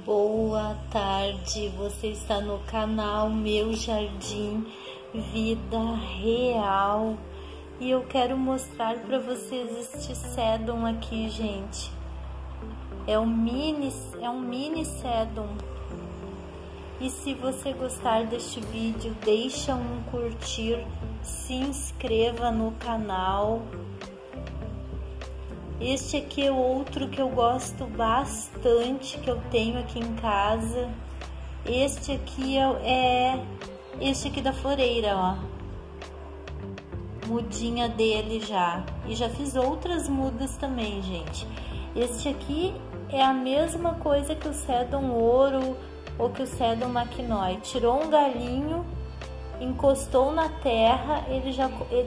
Boa tarde, você está no canal Meu Jardim Vida Real e eu quero mostrar para vocês este sedum aqui, gente. É um mini sedum. E se você gostar deste vídeo, deixa um curtir, se inscreva no canal. Este aqui é outro que eu gosto bastante, que eu tenho aqui em casa. Este aqui é este aqui da floreira, ó. Mudinha dele já. E já fiz outras mudas também, gente. Este aqui é a mesma coisa que o sedum ouro ou que o sedum maquinoy. Tirou um galinho, encostou na terra, ele já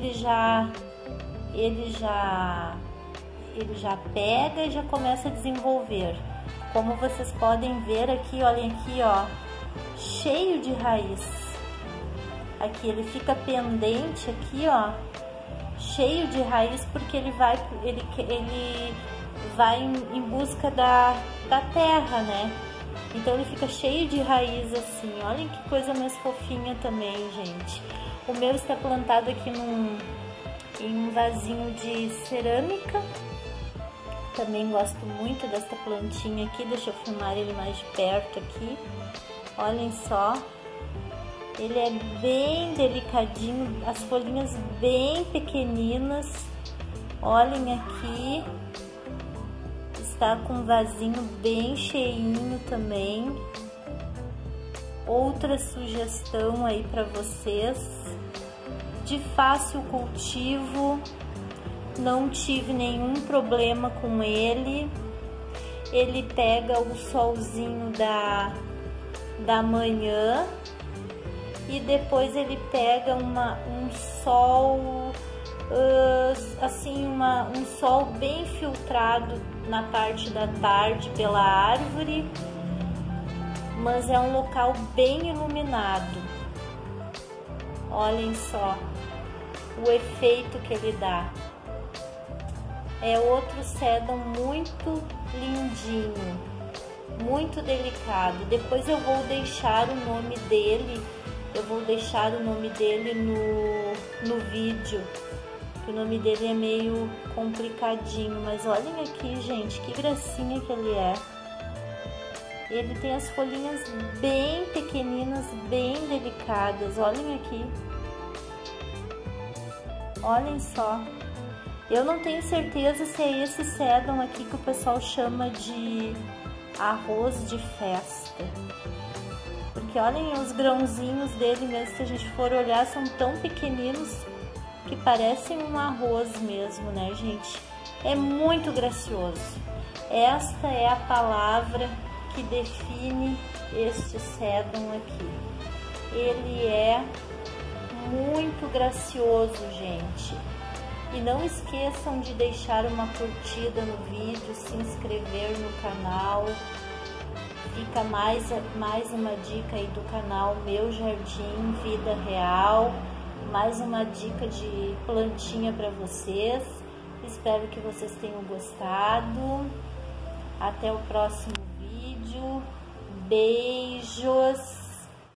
pega e já começa a desenvolver. Como vocês podem ver aqui, olhem aqui, ó, cheio de raiz. Aqui ele fica pendente aqui, ó, cheio de raiz, porque ele vai em busca da terra, né? Então ele fica cheio de raiz assim. Olhem que coisa mais fofinha também, gente. O meu está plantado aqui em um vasinho de cerâmica. Também gosto muito dessa plantinha aqui. Deixa eu filmar ele mais de perto aqui. Olhem só. Ele é bem delicadinho, as folhinhas bem pequeninas. Olhem aqui. Está com um vasinho bem cheinho também. Outra sugestão aí para vocês. De fácil cultivo. Não tive nenhum problema com ele. Ele pega o solzinho da manhã e depois ele pega um sol assim, um sol bem filtrado na parte da tarde pela árvore, mas é um local bem iluminado. Olhem só o efeito que ele dá. É outro sedum muito lindinho, muito delicado. Depois eu vou deixar o nome dele, no vídeo. O nome dele é meio complicadinho, mas olhem aqui, gente, que gracinha que ele é. Ele tem as folhinhas bem pequeninas, bem delicadas. Olhem aqui. Olhem só. Eu não tenho certeza se é esse sedum aqui que o pessoal chama de arroz de festa. Porque olhem os grãozinhos dele mesmo, se a gente for olhar, são tão pequeninos que parecem um arroz mesmo, né, gente? É muito gracioso. Esta é a palavra que define este sedum aqui. Ele é muito gracioso, gente. E não esqueçam de deixar uma curtida no vídeo, se inscrever no canal. Fica mais uma dica aí do canal Meu Jardim Vida Real. Mais uma dica de plantinha para vocês. Espero que vocês tenham gostado. Até o próximo vídeo. Beijos!